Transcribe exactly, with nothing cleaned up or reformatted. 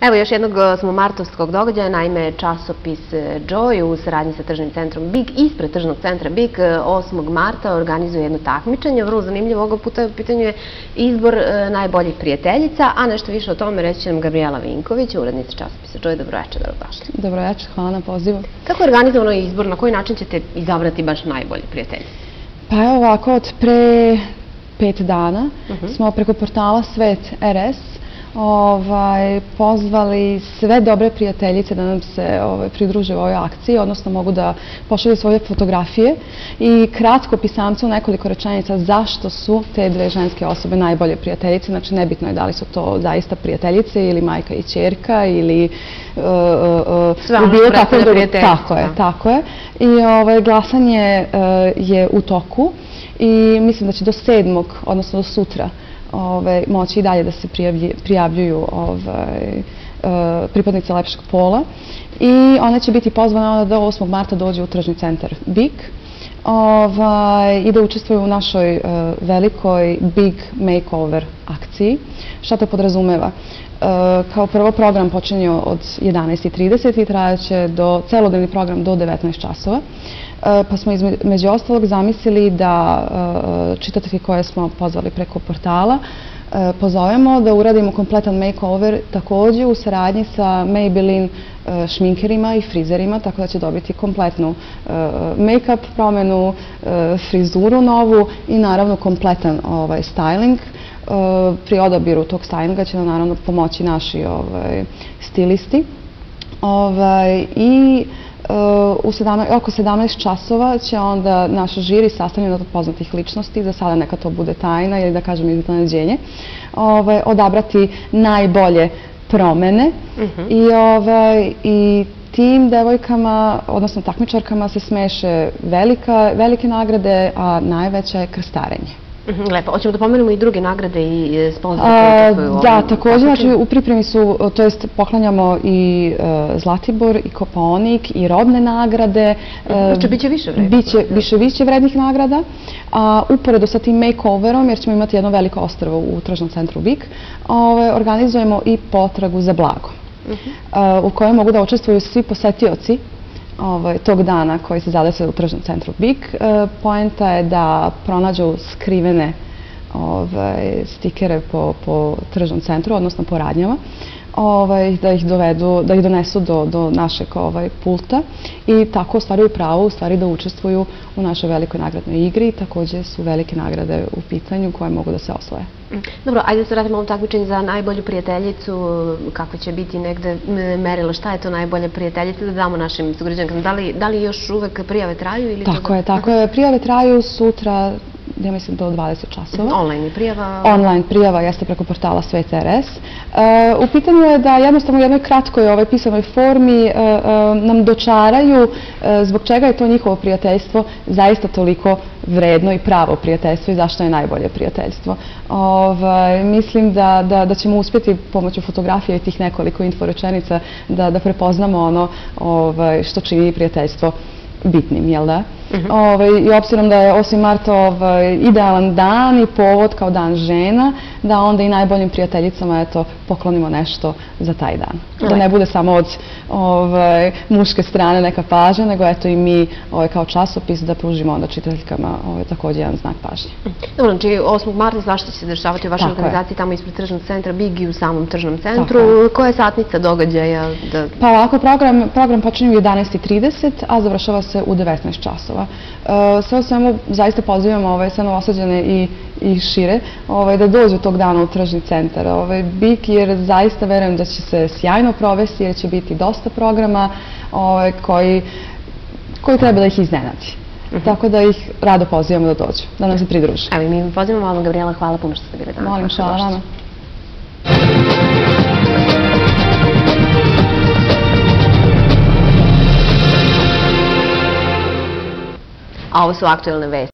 Evo još jednog osmomartovskog događaja, naime časopis Joy u saradnji sa tržnim centrom Big, ispred tržnog centra Big, osmog marta organizuje jedno takmičenje. Vrlo zanimljivo, ovog puta u pitanju je izbor najboljih prijateljica, a nešto više o tome reći će nam Gabriela Vinković, urednica časopisa Joy. Dobroveče, dobrodošli. Dobroveče, hvala na pozivu. Kako je organizovano izbor, na koji način ćete izabrati baš najbolje prijateljice? Pa evo ovako, od pre pet dana smo preko portala Svet R S pozvali sve dobre prijateljice da nam se pridruže u ovoj akciji, odnosno mogu da pošalju svoje fotografije i kratko pisamce u nekoliko rečenica zašto su te dve ženske osobe najbolje prijateljice. Znači, nebitno je da li su to zaista prijateljice ili majka i ćerka ili sve ono što predstavlja prijateljice. Tako je, tako je. I glasanje je u toku i mislim da će do sedmog, odnosno do sutra, moći i dalje da se prijavljuju pripadnice lepšeg pola i one će biti pozvane da osmog marta dođe u tržni centar Big i da učestvuju u našoj velikoj Big Makeover akciji. Šta to podrazumeva? Kao prvo, program počinje od jedanaest i trideset i trajaće do celodnevni program do devetnaest časova. Pa smo između ostalog zamislili da čitatelji koje smo pozvali preko portala pozovemo da uradimo kompletan makeover također u saradnji sa Maybelline šminkerima i frizerima, tako da će dobiti kompletnu make-up promenu, frizuru novu i naravno kompletan styling. Pri odabiru tog stylinga će nam naravno pomoći naši stilisti i oko sedamnaest časova će onda naš žiri sastavljen od poznatih ličnosti, za sada neka to bude tajna ili da kažem iznenađenje, odabrati najbolje promene i tim devojkama, odnosno takmičarkama se smeše velike nagrade, a najveća je krstarenje. Lepo. Hoćemo da pomenemo i druge nagrade i sponzore koje učestvuju u ovom Da, također, znači u pripremi su, to jest poklanjamo i Zlatibor, i Kopaonik, i robne nagrade. Znači, bit će više vrednih? Biće više vrednih nagrada. Uporedo sa tim makeoverom, jer ćemo imati jedno veliko ostrvo u tržnom centru Big, organizujemo i potragu za blago, u kojoj mogu da učestvuju svi posetioci tog dana koji se zadese u tržnom centru Big. Poenta je da pronađu skrivene stikere po tržnom centru, odnosno po radnjama, da ih dovedu, da ih donesu do našeg pulta i tako ostvaruju pravo da učestvuju u našoj velikoj nagradnoj igri. Također su velike nagrade u pitanju koje mogu da se osvoje. Dobro, ajde da se vratimo ovom takmičenju za najbolju prijateljicu. Kako će biti negde merilo? Šta je to najbolja prijateljica? Da damo našim sugrađankama. Da li još uvek prijave traju? Tako je, tako je. Prijave traju sutra, ja mislim do dvadeset časova. Online prijava? Online prijava jeste preko portala Svet R S. U pitanju je da jednostavno u jednoj kratkoj pisanoj formi nam dočaraju zbog čega je to njihovo prijateljstvo zaista toliko vredno i pravo prijateljstvo i zašto je najbolje prijateljstvo. Mislim da ćemo uspjeti pomoću fotografije i tih nekoliko inforečenica da prepoznamo ono što čini prijateljstvo bitnim, jel da? I obzirom da je osmi mart idealan dan i povod kao dan žena, da onda i najboljim prijateljicama poklonimo nešto za taj dan. Da ne bude samo od muške strane neka pažnja, nego eto i mi kao časopis da pružimo onda čitaljkama također jedan znak pažnje. Dobro, znači osmog marta svašta će se dešavati u vašoj organizaciji tamo ispred tržnog centra Big i u samom tržnom centru. Koja je satnica događaja? Pa ovako, program počinje u jedanaest i trideset, a završava se u devetnaest časova. Sve o svemu zaista pozivamo sve novosađane i šire da dođu tog dana u tržni centar Big, jer zaista verujem da će se sjajno provesti, jer će biti dosta programa koji treba da ih iznenadi. Tako da ih rado pozivamo da dođu, da nam se pridruže. Evo i mi pozivamo vam, Gabriela, hvala puno što ste bili danas. Molim, hvala vama. A ovo su aktuelne vesti.